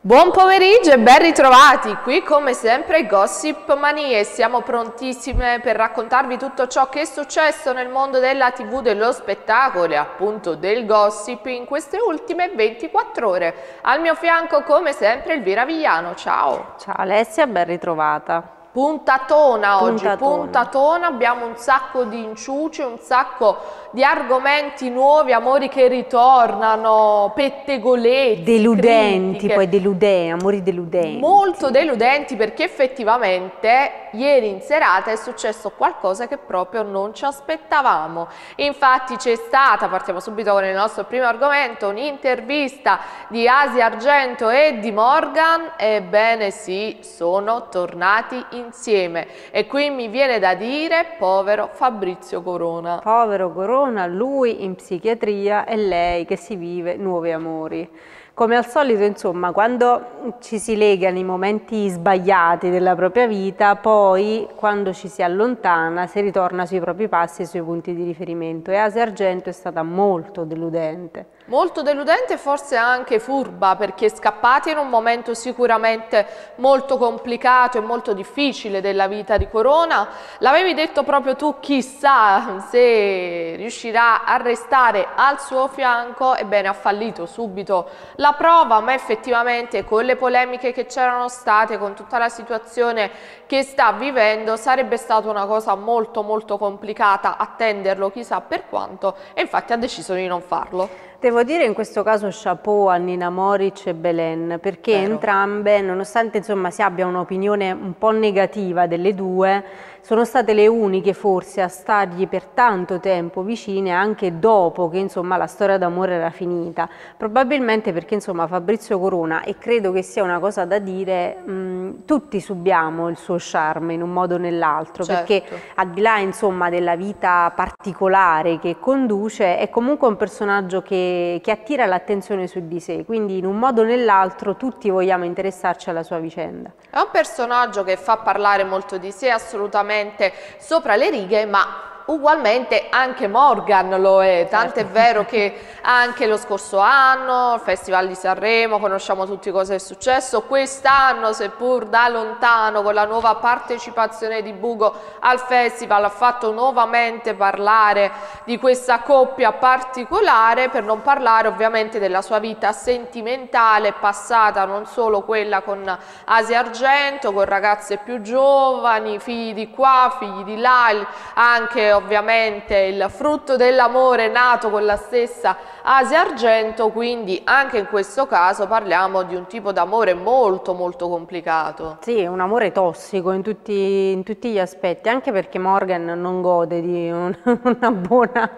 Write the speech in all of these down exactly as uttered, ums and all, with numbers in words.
Buon pomeriggio e ben ritrovati, qui come sempre Gossip Manie, siamo prontissime per raccontarvi tutto ciò che è successo nel mondo della tivù, dello spettacolo e appunto del gossip in queste ultime ventiquattro ore. Al mio fianco come sempre Elvira Vigliano, ciao! Ciao Alessia, ben ritrovata. Puntatona oggi, Puntatona. puntatona, abbiamo un sacco di inciuci, un sacco di argomenti nuovi, amori che ritornano, pettegolezzi, Deludenti, critiche. poi deludenti, amori deludenti. Molto deludenti perché effettivamente ieri in serata è successo qualcosa che proprio non ci aspettavamo. Infatti c'è stata, partiamo subito con il nostro primo argomento, un'intervista di Asia Argento e di Morgan. Ebbene sì, sono tornati insieme e qui mi viene da dire povero Fabrizio Corona. Povero Corona, lui in psichiatria e lei che si vive nuovi amori. Come al solito, insomma, quando ci si lega nei momenti sbagliati della propria vita, poi quando ci si allontana si ritorna sui propri passi e sui punti di riferimento. E Asia Argento è stata molto deludente. Molto deludente e forse anche furba, perché scappati in un momento sicuramente molto complicato e molto difficile della vita di Corona. L'avevi detto proprio tu, chissà se riuscirà a restare al suo fianco. Ebbene, ha fallito subito la prova, ma effettivamente con le polemiche che c'erano state, con tutta la situazione che sta vivendo, sarebbe stata una cosa molto molto complicata attenderlo chissà per quanto, e infatti ha deciso di non farlo. Devo dire in questo caso chapeau a Nina Moric e Belen, perché Vero. entrambe, nonostante insomma si abbia un'opinione un po' negativa delle due, sono state le uniche forse a stargli per tanto tempo vicine anche dopo che insomma la storia d'amore era finita. Probabilmente perché insomma Fabrizio Corona, e credo che sia una cosa da dire, mh, tutti subiamo il suo charme in un modo o nell'altro, Certo. perché al di là insomma della vita particolare che conduce, è comunque un personaggio che, che attira l'attenzione su di sé, quindi in un modo o nell'altro tutti vogliamo interessarci alla sua vicenda. È un personaggio che fa parlare molto di sé, assolutamente sopra le righe, ma ugualmente anche Morgan lo è, tant'è vero che anche lo scorso anno, il Festival di Sanremo, conosciamo tutti cosa è successo, quest'anno seppur da lontano con la nuova partecipazione di Bugo al festival ha fatto nuovamente parlare di questa coppia particolare, per non parlare ovviamente della sua vita sentimentale passata, non solo quella con Asia Argento, con ragazze più giovani, figli di qua, figli di là, anche ovviamente il frutto dell'amore nato con la stessa Asia Argento, quindi anche in questo caso parliamo di un tipo d'amore molto molto complicato. Sì, è un amore tossico in tutti, in tutti gli aspetti, anche perché Morgan non gode di un, una buona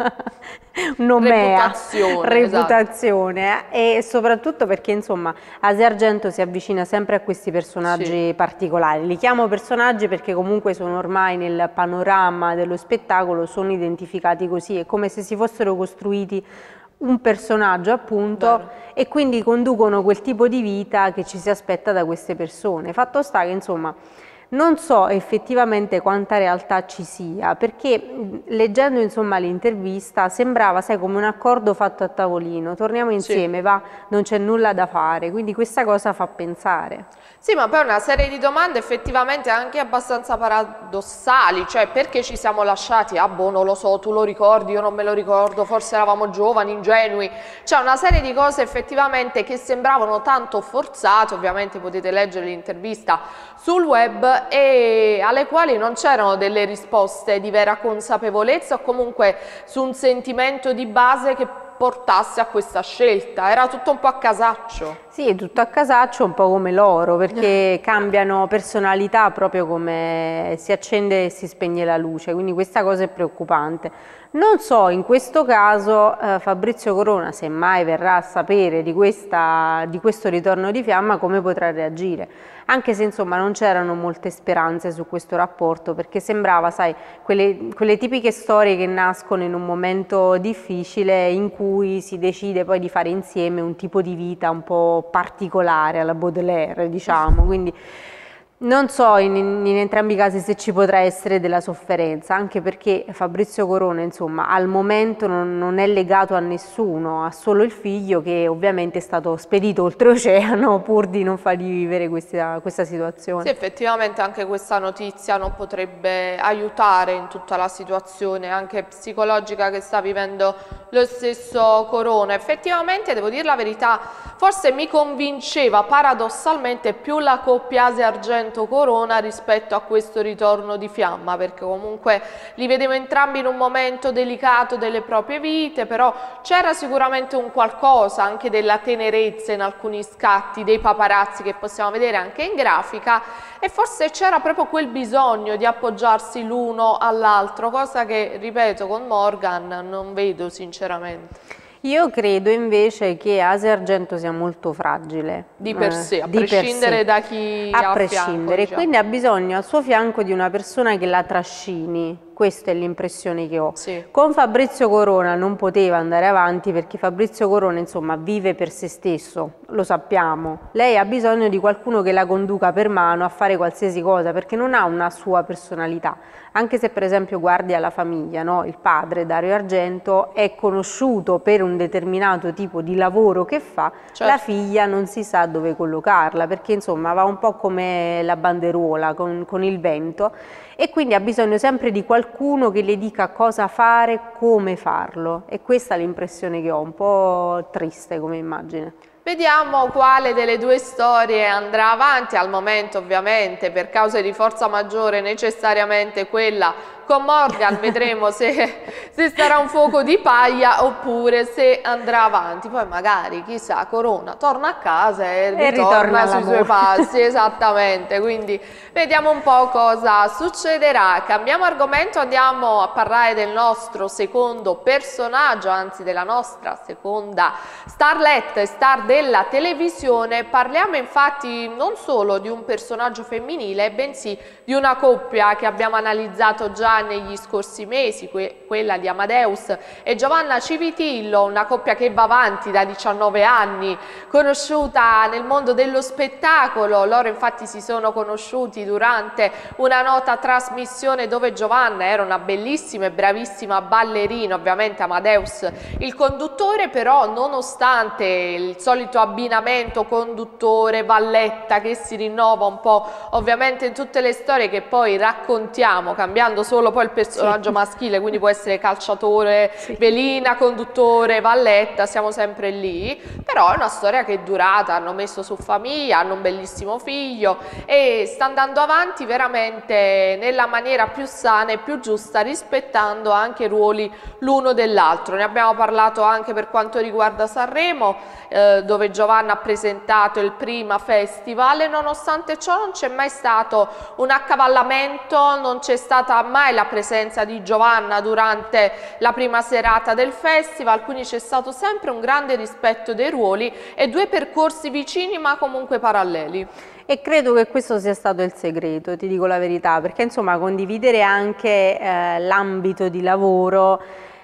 nomea, reputazione, reputazione esatto. E soprattutto perché insomma Asia Argento si avvicina sempre a questi personaggi sì. particolari. Li chiamo personaggi perché comunque sono ormai nel panorama dello spettacolo, sono identificati così, è come se si fossero costruiti un personaggio appunto. Vero. E quindi conducono quel tipo di vita che ci si aspetta da queste persone. Fatto sta che insomma non so effettivamente quanta realtà ci sia, perché leggendo insomma l'intervista sembrava, sai, come un accordo fatto a tavolino, torniamo insieme, sì. va, non c'è nulla da fare, quindi questa cosa fa pensare. Sì, ma poi una serie di domande effettivamente anche abbastanza paradossali, cioè perché ci siamo lasciati? Ah boh, non lo so, tu lo ricordi, io non me lo ricordo, forse eravamo giovani, ingenui, cioè una serie di cose effettivamente che sembravano tanto forzate, ovviamente potete leggere l'intervista sul web, e alle quali non c'erano delle risposte di vera consapevolezza o comunque su un sentimento di base che portasse a questa scelta, era tutto un po' a casaccio. Sì, tutto a casaccio, un po' come loro, perché cambiano personalità proprio come si accende e si spegne la luce, quindi questa cosa è preoccupante. Non so, in questo caso eh, Fabrizio Corona, se mai verrà a sapere di, questa, di questo ritorno di fiamma, come potrà reagire. Anche se insomma non c'erano molte speranze su questo rapporto, perché sembrava, sai, quelle, quelle tipiche storie che nascono in un momento difficile in cui si decide poi di fare insieme un tipo di vita un po' particolare alla Baudelaire, diciamo, quindi Non so in, in entrambi i casi se ci potrà essere della sofferenza, anche perché Fabrizio Corona, insomma, al momento non, non è legato a nessuno, ha solo il figlio che ovviamente è stato spedito oltreoceano pur di non fargli vivere questa, questa situazione. Sì, effettivamente anche questa notizia non potrebbe aiutare in tutta la situazione anche psicologica che sta vivendo lo stesso Corona. Effettivamente, devo dire la verità, forse mi convinceva paradossalmente più la coppia Asia-Argento Corona rispetto a questo ritorno di Fiamma, perché comunque li vedevo entrambi in un momento delicato delle proprie vite, però c'era sicuramente un qualcosa anche della tenerezza in alcuni scatti dei paparazzi che possiamo vedere anche in grafica, e forse c'era proprio quel bisogno di appoggiarsi l'uno all'altro, cosa che, ripeto, con Morgan non vedo sinceramente. Io credo invece che Asia Argento sia molto fragile. Di per sé, eh, a prescindere sé. da chi a ha prescindere, fianco, diciamo. Quindi ha bisogno al suo fianco di una persona che la trascini. Questa è l'impressione che ho. Sì. Con Fabrizio Corona non poteva andare avanti perché Fabrizio Corona, insomma, vive per se stesso, lo sappiamo. Lei ha bisogno di qualcuno che la conduca per mano a fare qualsiasi cosa, perché non ha una sua personalità. Anche se per esempio guardi alla famiglia, no? Il padre, Dario Argento, è conosciuto per un determinato tipo di lavoro che fa, certo. La figlia non si sa dove collocarla, perché insomma va un po' come la banderuola, con, con il vento, e quindi ha bisogno sempre di qualcuno che le dica cosa fare, come farlo, e questa è l'impressione che ho, un po' triste come immagine. Vediamo quale delle due storie andrà avanti. Al momento ovviamente per cause di forza maggiore necessariamente quella con Morgan, vedremo se, se sarà un fuoco di paglia oppure se andrà avanti. Poi magari, chissà, Corona torna a casa e, e ritorna sui suoi passi, esattamente, quindi vediamo un po' cosa succederà. Cambiamo argomento, andiamo a parlare del nostro secondo personaggio, anzi della nostra seconda starlet e star della televisione. Parliamo infatti non solo di un personaggio femminile, bensì di una coppia che abbiamo analizzato già negli scorsi mesi, que quella di Amadeus e Giovanna Civitillo, una coppia che va avanti da diciannove anni, conosciuta nel mondo dello spettacolo. Loro infatti si sono conosciuti durante una nota trasmissione dove Giovanna era una bellissima e bravissima ballerina, ovviamente Amadeus il conduttore, però nonostante il solito abbinamento conduttore-valletta che si rinnova un po' ovviamente in tutte le storie che poi raccontiamo, cambiando solo poi il personaggio sì. maschile, quindi può essere calciatore, sì. velina, conduttore, valletta, siamo sempre lì, però è una storia che è durata, hanno messo su famiglia, hanno un bellissimo figlio e sta andando avanti veramente nella maniera più sana e più giusta, rispettando anche i ruoli l'uno dell'altro. Ne abbiamo parlato anche per quanto riguarda Sanremo, eh, dove Giovanna ha presentato il Prima Festival e nonostante ciò non c'è mai stato un accavallamento, non c'è stata mai la presenza di Giovanna durante la prima serata del festival, quindi c'è stato sempre un grande rispetto dei ruoli e due percorsi vicini ma comunque paralleli. E credo che questo sia stato il segreto, ti dico la verità, perché insomma condividere anche eh, l'ambito di lavoro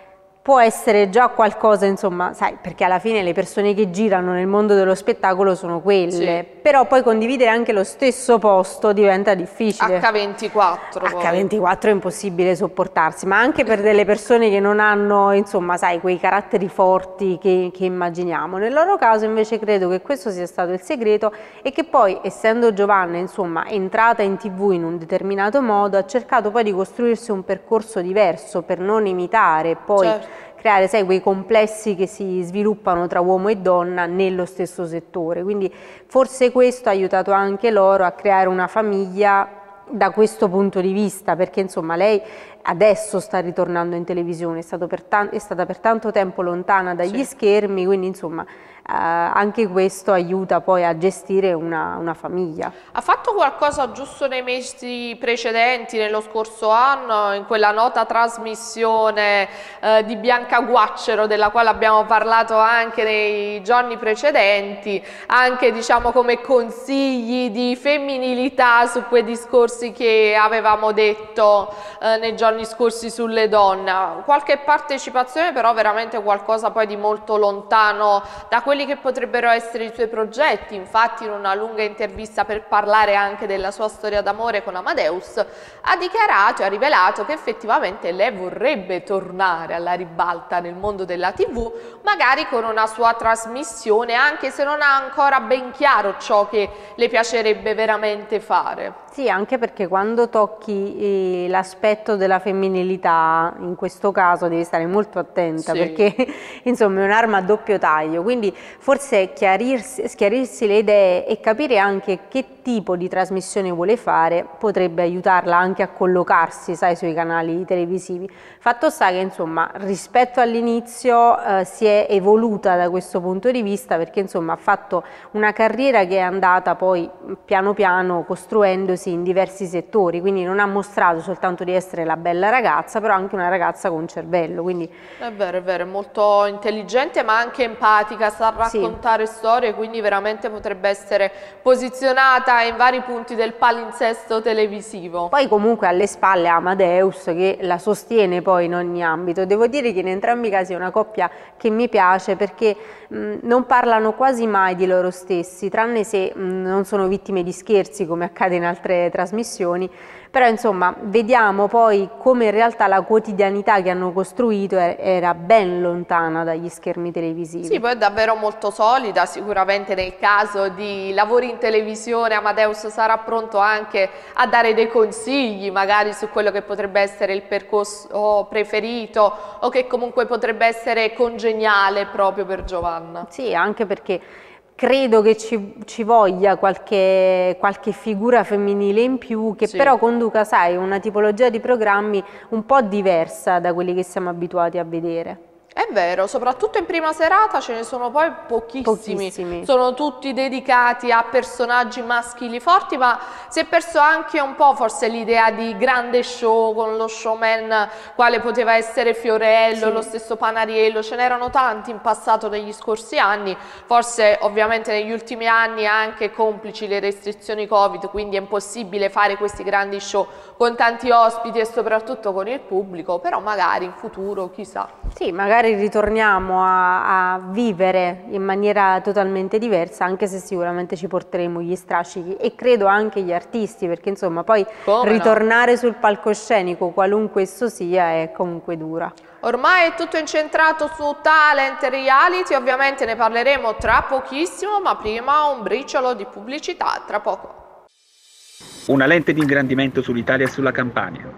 può essere già qualcosa, insomma, sai, perché alla fine le persone che girano nel mondo dello spettacolo sono quelle, sì. però poi condividere anche lo stesso posto diventa difficile. acca ventiquattro acca ventiquattro è impossibile sopportarsi, ma anche per delle persone che non hanno, insomma, sai, quei caratteri forti che, che immaginiamo. Nel loro caso invece credo che questo sia stato il segreto e che poi, essendo Giovanna, insomma, entrata in tv in un determinato modo, ha cercato poi di costruirsi un percorso diverso per non imitare poi certo. creare, sai, quei complessi che si sviluppano tra uomo e donna nello stesso settore, quindi forse questo ha aiutato anche loro a creare una famiglia da questo punto di vista, perché insomma lei adesso sta ritornando in televisione, è, stato per è stata per tanto tempo lontana dagli sì. schermi, quindi insomma eh, anche questo aiuta poi a gestire una, una famiglia. Ha fatto qualcosa giusto nei mesi precedenti, nello scorso anno, in quella nota trasmissione eh, di Bianca Guaccero, della quale abbiamo parlato anche nei giorni precedenti, anche diciamo come consigli di femminilità su quei discorsi che avevamo detto eh, nei giorni scorsi sulle donne. Qualche partecipazione, però veramente qualcosa poi di molto lontano da quelli quelli che potrebbero essere i suoi progetti. Infatti in una lunga intervista per parlare anche della sua storia d'amore con Amadeus ha dichiarato e ha rivelato che effettivamente lei vorrebbe tornare alla ribalta nel mondo della tivù, magari con una sua trasmissione, anche se non ha ancora ben chiaro ciò che le piacerebbe veramente fare. Sì, anche perché quando tocchi eh, l'aspetto della femminilità, in questo caso devi stare molto attenta, sì, perché insomma è un'arma a doppio taglio, quindi forse chiarirsi, schiarirsi le idee e capire anche che tipo di trasmissione vuole fare potrebbe aiutarla anche a collocarsi, sai, sui canali televisivi. Fatto sta che insomma rispetto all'inizio eh, si è evoluta da questo punto di vista, perché insomma ha fatto una carriera che è andata poi piano piano costruendosi in diversi settori, quindi non ha mostrato soltanto di essere la bella ragazza, però anche una ragazza con cervello. Quindi è vero, è vero, è molto intelligente ma anche empatica, sa raccontare sì. storie, quindi veramente potrebbe essere posizionata in vari punti del palinsesto televisivo. Poi comunque alle spalle Amadeus che la sostiene poi in ogni ambito. Devo dire che in entrambi i casi è una coppia che mi piace, perché mh, non parlano quasi mai di loro stessi, tranne se mh, non sono vittime di scherzi come accade in altre trasmissioni, però insomma vediamo poi come in realtà la quotidianità che hanno costruito era ben lontana dagli schermi televisivi. Sì, poi è davvero molto solida, sicuramente nel caso di lavori in televisione Amadeus sarà pronto anche a dare dei consigli magari su quello che potrebbe essere il percorso preferito o che comunque potrebbe essere congeniale proprio per Giovanna. Sì, anche perché credo che ci, ci voglia qualche, qualche figura femminile in più che sì. però conduca, sai, una tipologia di programmi un po' diversa da quelli che siamo abituati a vedere. È vero, soprattutto in prima serata ce ne sono poi pochissimi. pochissimi, sono tutti dedicati a personaggi maschili forti, ma si è perso anche un po' forse l'idea di grande show con lo showman quale poteva essere Fiorello, sì. lo stesso Panariello, ce n'erano tanti in passato negli scorsi anni, forse ovviamente negli ultimi anni anche complici le restrizioni Covid, quindi è impossibile fare questi grandi show con tanti ospiti e soprattutto con il pubblico, però magari in futuro, chissà. Sì, magari ritorniamo a, a vivere in maniera totalmente diversa, anche se sicuramente ci porteremo gli strascichi e credo anche gli artisti, perché insomma poi Come ritornare no? sul palcoscenico, qualunque esso sia, è comunque dura. Ormai è tutto incentrato su talent e reality, ovviamente ne parleremo tra pochissimo, ma prima un briciolo di pubblicità, tra poco. Una lente di ingrandimento sull'Italia e sulla Campania.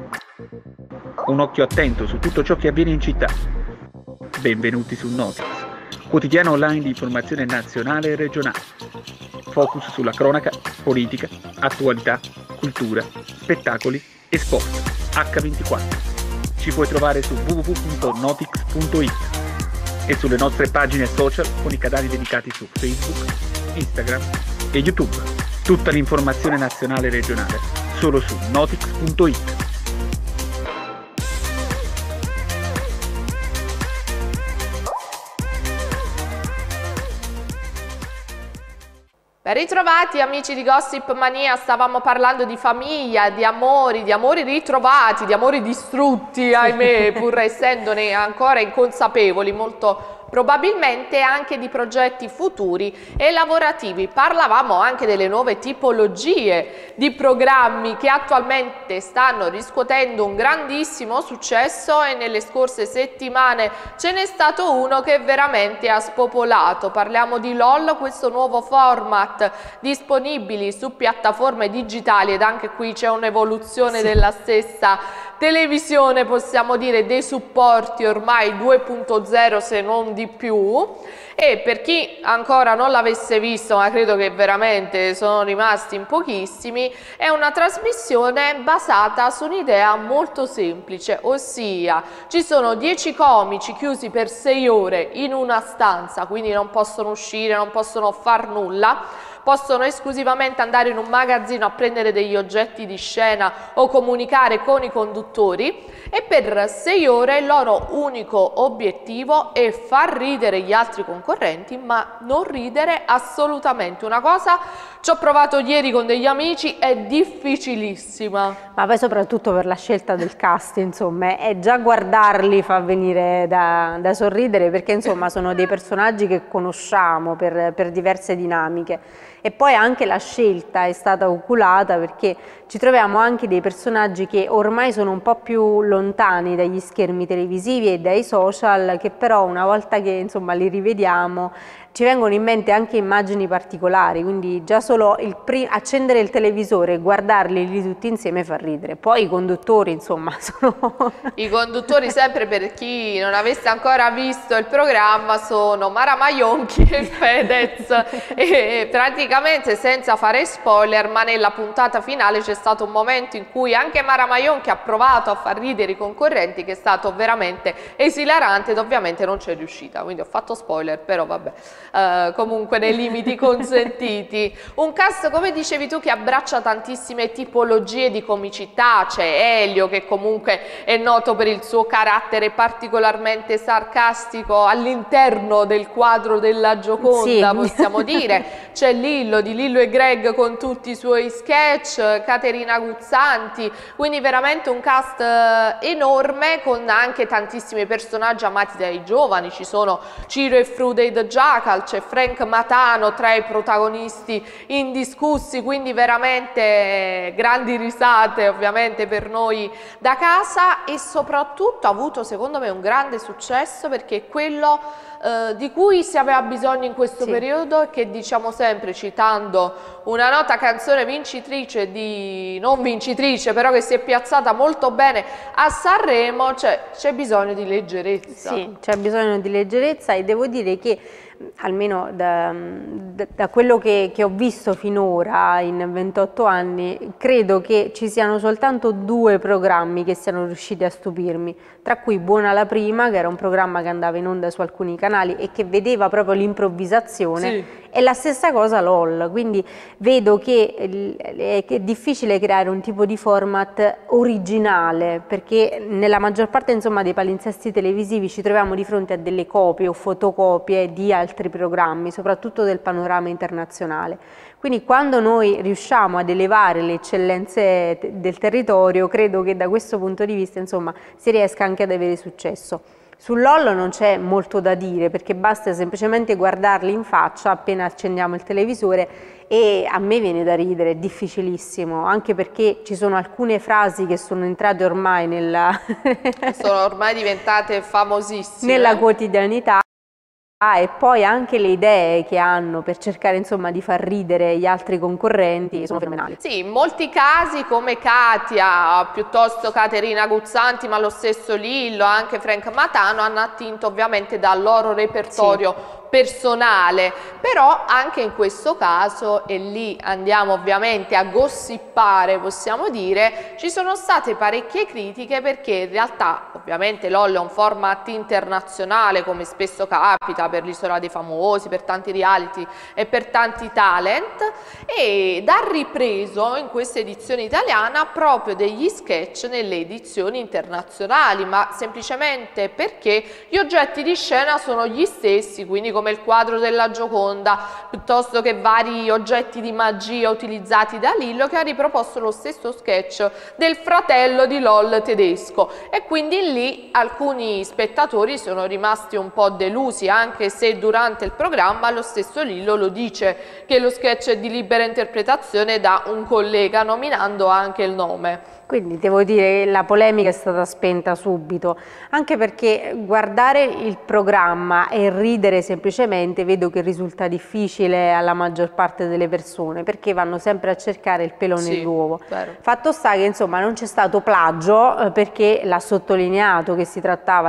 Un occhio attento su tutto ciò che avviene in città. Benvenuti su Notix, quotidiano online di informazione nazionale e regionale. Focus sulla cronaca, politica, attualità, cultura, spettacoli e sport. acca ventiquattro. Ci puoi trovare su w w w punto notix punto it e sulle nostre pagine social con i canali dedicati su Facebook, Instagram e YouTube. Tutta l'informazione nazionale e regionale solo su notix punto it. Ben ritrovati amici di Gossip Mania, stavamo parlando di famiglia, di amori, di amori ritrovati, di amori distrutti, ahimè, pur essendone ancora inconsapevoli, molto probabilmente anche di progetti futuri e lavorativi. Parlavamo anche delle nuove tipologie di programmi che attualmente stanno riscuotendo un grandissimo successo e nelle scorse settimane ce n'è stato uno che veramente ha spopolato. Parliamo di LOL, questo nuovo format disponibili su piattaforme digitali, ed anche qui c'è un'evoluzione sì. della stessa televisione, possiamo dire, dei supporti ormai due punto zero se non di più. E per chi ancora non l'avesse visto, ma credo che veramente sono rimasti in pochissimi, è una trasmissione basata su un'idea molto semplice, ossia ci sono dieci comici chiusi per sei ore in una stanza, quindi non possono uscire, non possono far nulla. possono esclusivamente andare in un magazzino a prendere degli oggetti di scena o comunicare con i conduttori, e per sei ore il loro unico obiettivo è far ridere gli altri concorrenti, ma non ridere assolutamente. Una cosa, ci ho provato ieri con degli amici, è difficilissima. Ma poi soprattutto per la scelta del cast, insomma, è già guardarli fa venire da, da sorridere, perché insomma sono dei personaggi che conosciamo per, per diverse dinamiche. E poi anche la scelta è stata oculata, perché ci troviamo anche dei personaggi che ormai sono un po' più lontani dagli schermi televisivi e dai social, che però una volta che insomma li rivediamo ci vengono in mente anche immagini particolari, quindi già solo il accendere il televisore e guardarli lì tutti insieme fa ridere. Poi i conduttori, insomma, sono... I conduttori, sempre per chi non avesse ancora visto il programma, sono Mara Maionchi e Fedez, e praticamente, senza fare spoiler, ma nella puntata finale c'è stato un momento in cui anche Mara Maionchi ha provato a far ridere i concorrenti, che è stato veramente esilarante, ed ovviamente non c'è riuscita, quindi ho fatto spoiler, però vabbè. Uh, comunque nei limiti consentiti. Un cast, come dicevi tu, che abbraccia tantissime tipologie di comicità. C'è Elio, che comunque è noto per il suo carattere particolarmente sarcastico all'interno del quadro della Gioconda, sì, possiamo dire. C'è Lillo di Lillo e Greg con tutti i suoi sketch, Caterina Guzzanti, quindi veramente un cast enorme, con anche tantissimi personaggi amati dai giovani. Ci sono Ciro e Frude the Jackal, c'è Frank Matano tra i protagonisti indiscussi, quindi veramente grandi risate ovviamente per noi da casa, e soprattutto ha avuto secondo me un grande successo, perché è quello eh, di cui si aveva bisogno in questo sì. periodo, e che diciamo sempre, citando una nota canzone vincitrice di, non vincitrice, però che si è piazzata molto bene a Sanremo, cioè c'è bisogno di leggerezza. Sì, c'è bisogno di leggerezza, e devo dire che almeno da, da, da quello che, che ho visto finora in ventotto anni, credo che ci siano soltanto due programmi che siano riusciti a stupirmi, tra cui Buona la prima, che era un programma che andava in onda su alcuni canali e che vedeva proprio l'improvvisazione, sì. e la stessa cosa LOL, quindi vedo che è difficile creare un tipo di format originale, perché nella maggior parte insomma dei palinsesti televisivi ci troviamo di fronte a delle copie o fotocopie di altri programmi, soprattutto del panorama internazionale. Quindi quando noi riusciamo ad elevare le eccellenze del territorio, credo che da questo punto di vista insomma si riesca anche ad avere successo. Sul LOL non c'è molto da dire, perché basta semplicemente guardarli in faccia appena accendiamo il televisore, e a me viene da ridere, è difficilissimo, anche perché ci sono alcune frasi che sono entrate ormai nella... sono ormai diventate famosissime. Nella quotidianità. Ah, e poi anche le idee che hanno per cercare insomma di far ridere gli altri concorrenti sono fenomenali. Sì, in molti casi come Katia, piuttosto Caterina Guzzanti, ma lo stesso Lillo, anche Frank Matano, hanno attinto ovviamente dal loro repertorio sì. personale, però anche in questo caso, e lì andiamo ovviamente a gossipare, possiamo dire, ci sono state parecchie critiche, perché in realtà ovviamente LOL è un format internazionale, come spesso capita per l'Isola dei Famosi, per tanti reality e per tanti talent, ed ha ripreso in questa edizione italiana proprio degli sketch nelle edizioni internazionali, ma semplicemente perché gli oggetti di scena sono gli stessi, quindi come il quadro della Gioconda, piuttosto che vari oggetti di magia utilizzati da Lillo, che ha riproposto lo stesso sketch del fratello di LOL tedesco, e quindi lì alcuni spettatori sono rimasti un po' delusi, anche se durante il programma lo stesso Lillo lo dice che lo sketch è di libera interpretazione da un collega, nominando anche il nome. Quindi devo dire che la polemica è stata spenta subito, anche perché guardare il programma e ridere semplicemente vedo che risulta difficile alla maggior parte delle persone, perché vanno sempre a cercare il pelo sì, nell'uovo. Vero. Fatto sta che insomma non c'è stato plagio, eh, perché l'ha sottolineato che si trattava di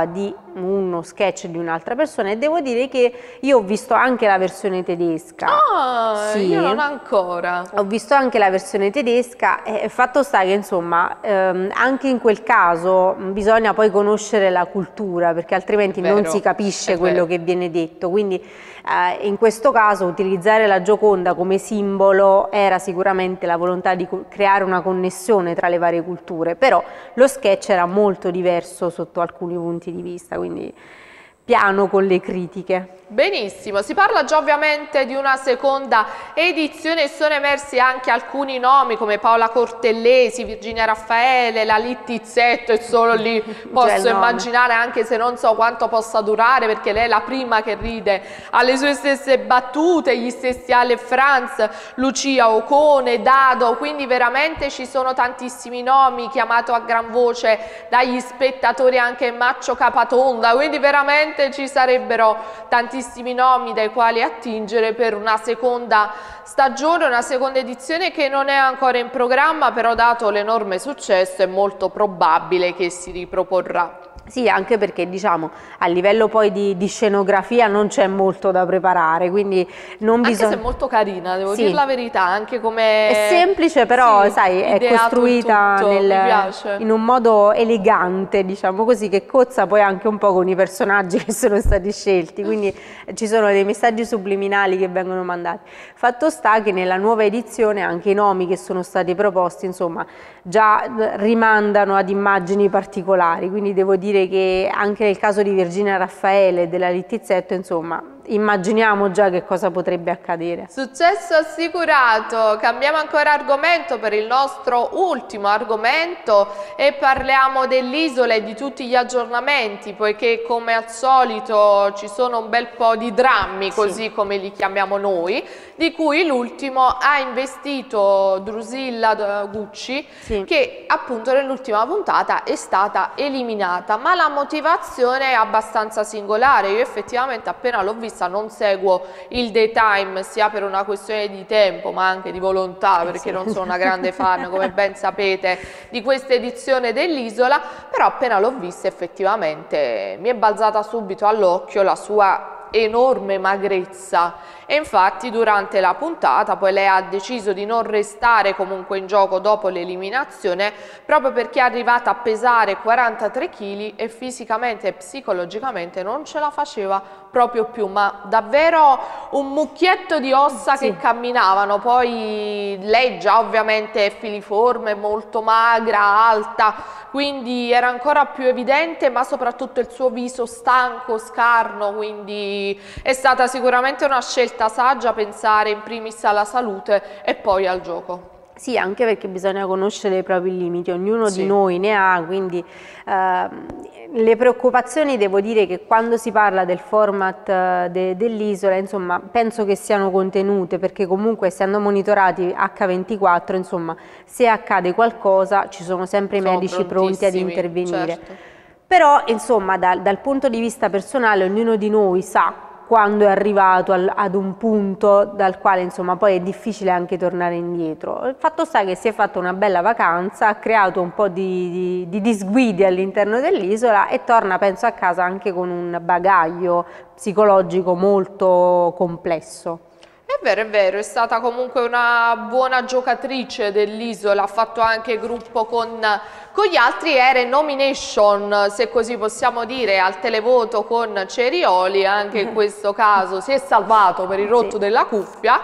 uno sketch di un'altra persona, e devo dire che io ho visto anche la versione tedesca. Ah, sì, io non ancora. Ho visto anche la versione tedesca, e fatto sta che insomma ehm, anche in quel caso bisogna poi conoscere la cultura, perché altrimenti non si capisce quello che viene detto, quindi eh, in questo caso utilizzare la Gioconda come simbolo era sicuramente la volontà di creare una connessione tra le varie culture, però lo sketch era molto diverso sotto alcuni punti di vista, quindi piano con le critiche. Benissimo, si parla già ovviamente di una seconda edizione e sono emersi anche alcuni nomi come Paola Cortellesi, Virginia Raffaele, la Littizzetto, e solo lì posso immaginare, anche se non so quanto possa durare, perché lei è la prima che ride alle sue stesse battute, gli stessi Ale Franz, Lucia Ocone, Dado, quindi veramente ci sono tantissimi nomi, chiamato a gran voce dagli spettatori anche Maccio Capatonda, quindi veramente ci sarebbero tantissimi nomi dai quali attingere per una seconda stagione, una seconda edizione che non è ancora in programma, però dato l'enorme successo è molto probabile che si riproporrà. Sì, anche perché diciamo a livello poi di, di scenografia non c'è molto da preparare, quindi non bisogna... Anche se è molto carina, devo sì. dire la verità, anche come... È semplice, però sì, sai, è costruita tutto, nel, in un modo elegante, diciamo così, che cozza poi anche un po' con i personaggi che sono stati scelti, quindi ci sono dei messaggi subliminali che vengono mandati. Fatto sta che nella nuova edizione anche i nomi che sono stati proposti, insomma, già rimandano ad immagini particolari, quindi devo dire che anche nel caso di Virginia Raffaele e della Littizzetto, insomma, immaginiamo già che cosa potrebbe accadere. Successo assicurato. Cambiamo ancora argomento per il nostro ultimo argomento e parliamo dell'Isola e di tutti gli aggiornamenti, poiché come al solito ci sono un bel po' di drammi, così sì. come li chiamiamo noi, di cui l'ultimo ha investito Drusilla Gucci, sì. che appunto nell'ultima puntata è stata eliminata, ma la motivazione è abbastanza singolare. Io effettivamente appena l'ho vista, non seguo il daytime sia per una questione di tempo ma anche di volontà, perché sì. non sono una grande fan, come ben sapete, di questa edizione dell'Isola, però appena l'ho vista effettivamente mi è balzata subito all'occhio la sua enorme magrezza, e infatti durante la puntata poi lei ha deciso di non restare comunque in gioco dopo l'eliminazione, proprio perché è arrivata a pesare quarantatré chili e fisicamente e psicologicamente non ce la faceva proprio più, ma davvero un mucchietto di ossa sì. che camminavano. Poi lei già ovviamente è filiforme, molto magra, alta, quindi era ancora più evidente, ma soprattutto il suo viso stanco, scarno, quindi è stata sicuramente una scelta saggia pensare in primis alla salute e poi al gioco. Sì, anche perché bisogna conoscere i propri limiti, ognuno sì. di noi ne ha, quindi eh, le preoccupazioni, devo dire che quando si parla del format eh, de, dell'Isola, insomma, penso che siano contenute, perché comunque essendo monitorati acca ventiquattro, insomma, se accade qualcosa ci sono sempre i medici pronti ad intervenire. Certo. Però, insomma, da, dal punto di vista personale, ognuno di noi sa quando è arrivato al, ad un punto dal quale insomma poi è difficile anche tornare indietro. Il fatto sta che si è fatta una bella vacanza, ha creato un po' di, di, di disguidi all'interno dell'isola e torna, penso, a casa anche con un bagaglio psicologico molto complesso. È vero, è vero, è stata comunque una buona giocatrice dell'Isola, ha fatto anche gruppo con, con gli altri, era in nomination, se così possiamo dire, al televoto con Cerioli, anche in questo caso si è salvato per il rotto sì. della cuffia,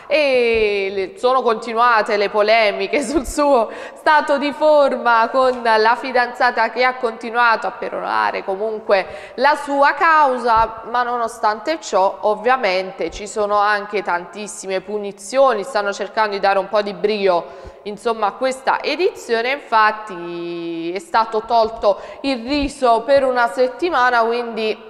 e sono continuate le polemiche sul suo stato di forma con la fidanzata che ha continuato a perorare comunque la sua causa, ma nonostante ciò ovviamente ci sono anche tantissime punizioni, stanno cercando di dare un po' di brio insomma a questa edizione. Infatti è stato tolto il riso per una settimana, quindi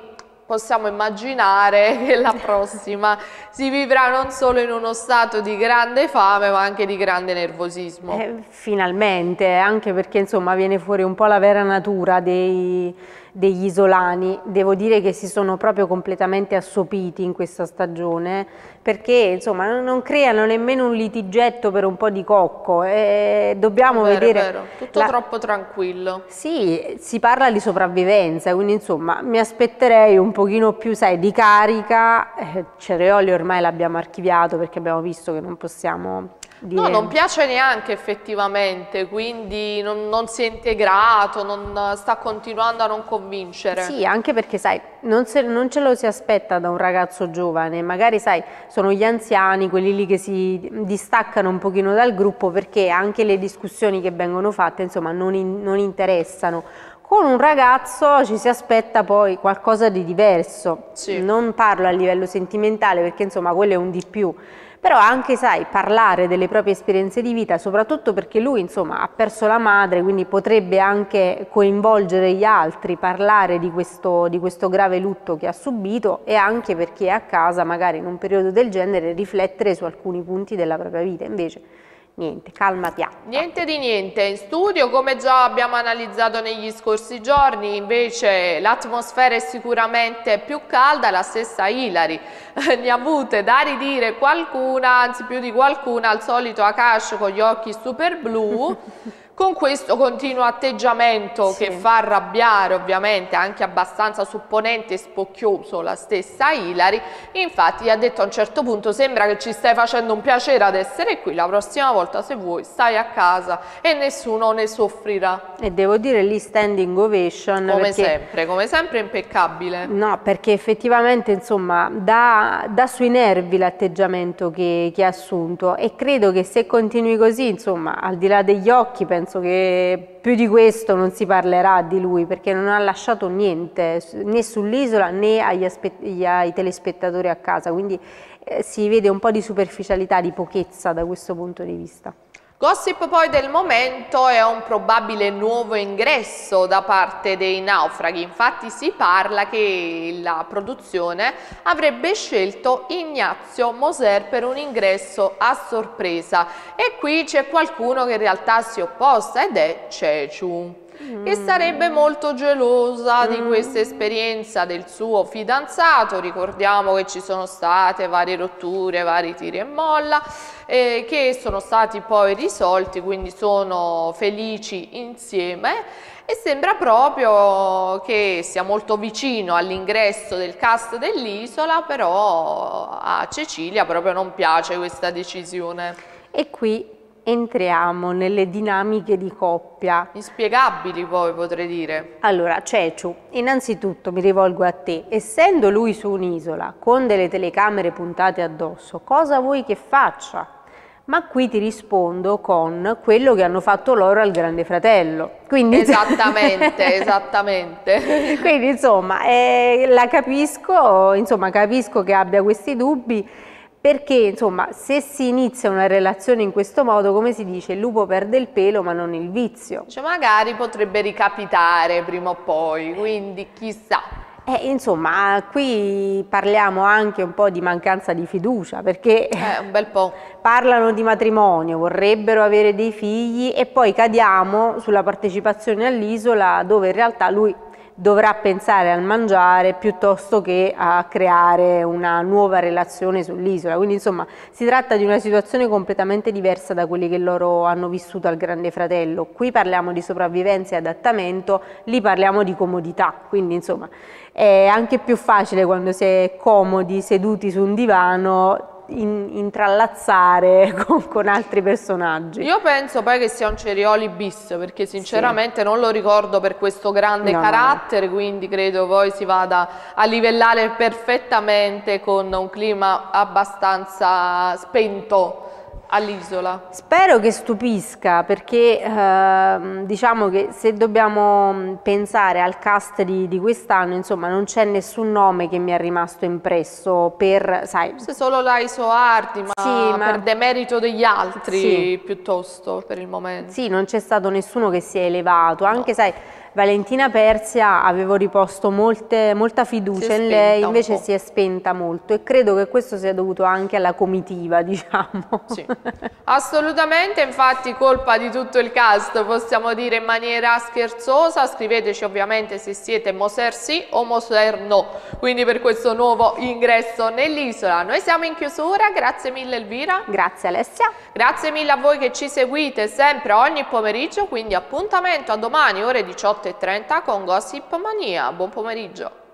possiamo immaginare che la prossima si vivrà non solo in uno stato di grande fame ma anche di grande nervosismo. Eh, finalmente, anche perché insomma viene fuori un po' la vera natura dei, degli isolani. Devo dire che si sono proprio completamente assopiti in questa stagione, perché insomma non creano nemmeno un litigetto per un po' di cocco. Eh, dobbiamo è vero, vedere... È vero. Tutto la... troppo tranquillo. Sì, si parla di sopravvivenza, quindi insomma mi aspetterei un pochino più, sai, di carica. eh, Cereoli ormai l'abbiamo archiviato perché abbiamo visto che non possiamo dire... No, non piace neanche effettivamente, quindi non, non si è integrato, non sta continuando a non convincere. Sì, anche perché sai, non, se, non ce lo si aspetta da un ragazzo giovane, magari sai, sono gli anziani, quelli lì che si distaccano un pochino dal gruppo perché anche le discussioni che vengono fatte insomma non, in, non interessano. Con un ragazzo ci si aspetta poi qualcosa di diverso, sì. Non parlo a livello sentimentale perché insomma quello è un di più, però anche sai parlare delle proprie esperienze di vita, soprattutto perché lui insomma ha perso la madre, quindi potrebbe anche coinvolgere gli altri, parlare di questo, di questo grave lutto che ha subito, e anche perché è a casa magari in un periodo del genere riflettere su alcuni punti della propria vita. Invece niente, calma piatta. Niente di niente. In studio, come già abbiamo analizzato negli scorsi giorni, invece l'atmosfera è sicuramente più calda. La stessa Ilari ne ha avute da ridire qualcuna, anzi più di qualcuna, al solito Akash con gli occhi super blu. Con questo continuo atteggiamento sì. che fa arrabbiare ovviamente anche abbastanza supponente e spocchioso la stessa Ilari, infatti ha detto a un certo punto: sembra che ci stai facendo un piacere ad essere qui, la prossima volta se vuoi stai a casa e nessuno ne soffrirà. E devo dire lì standing ovation. Come perché, sempre, come sempre impeccabile. No, perché effettivamente insomma dà, dà sui nervi l'atteggiamento che, che ha assunto, e credo che se continui così insomma al di là degli occhi penso Penso che più di questo non si parlerà di lui, perché non ha lasciato niente né sull'isola né agli ai telespettatori a casa, quindi eh, si vede un po' di superficialità, di pochezza da questo punto di vista. Gossip poi del momento è un probabile nuovo ingresso da parte dei naufraghi. Infatti si parla che la produzione avrebbe scelto Ignazio Moser per un ingresso a sorpresa, e qui c'è qualcuno che in realtà si opposta ed è Ceciu, che sarebbe molto gelosa di questa esperienza del suo fidanzato. Ricordiamo che ci sono state varie rotture, vari tiri e molla, eh, che sono stati poi risolti, quindi sono felici insieme, e sembra proprio che sia molto vicino all'ingresso del cast dell'Isola, però a Cecilia proprio non piace questa decisione. E qui entriamo nelle dinamiche di coppia. Inspiegabili poi, potrei dire. Allora, Ceciu, innanzitutto mi rivolgo a te. Essendo lui su un'isola con delle telecamere puntate addosso, cosa vuoi che faccia? Ma qui ti rispondo con quello che hanno fatto loro al Grande Fratello. Quindi, esattamente, esattamente. Quindi insomma, eh, la capisco, insomma, capisco che abbia questi dubbi, perché insomma se si inizia una relazione in questo modo, come si dice, il lupo perde il pelo ma non il vizio. Cioè magari potrebbe ricapitare prima o poi, quindi chissà. Eh, insomma, qui parliamo anche un po' di mancanza di fiducia, perché eh, un bel po'. parlano di matrimonio, vorrebbero avere dei figli, e poi cadiamo sulla partecipazione all'isola, dove in realtà lui dovrà pensare al mangiare piuttosto che a creare una nuova relazione sull'isola. Quindi insomma si tratta di una situazione completamente diversa da quelli che loro hanno vissuto al Grande Fratello. Qui parliamo di sopravvivenza e adattamento, lì parliamo di comodità, quindi insomma è anche più facile quando si è comodi seduti su un divano In, intrallazzare con, con altri personaggi. Io penso poi che sia un Cereoli bis, perché sinceramente sì. non lo ricordo per questo grande no, carattere, no. quindi credo poi si vada a livellare perfettamente con un clima abbastanza spento all'isola. Spero che stupisca, perché eh, diciamo che se dobbiamo pensare al cast di, di quest'anno, insomma non c'è nessun nome che mi è rimasto impresso per, sai, se solo l'Aiso Ardi, ma, sì, ma per demerito degli altri sì. piuttosto per il momento. Sì, non c'è stato nessuno che si è elevato, anche no. sai Valentina Persia avevo riposto molte, molta fiducia in lei, invece si è spenta molto e credo che questo sia dovuto anche alla comitiva, diciamo. Sì, assolutamente, infatti colpa di tutto il cast, possiamo dire in maniera scherzosa. Scriveteci ovviamente se siete Moser sì o Moser no, quindi per questo nuovo ingresso nell'isola. Noi siamo in chiusura, grazie mille Elvira. Grazie Alessia. Grazie mille a voi che ci seguite sempre ogni pomeriggio, quindi appuntamento a domani ore diciotto e trenta con Gossip Mania. Buon pomeriggio.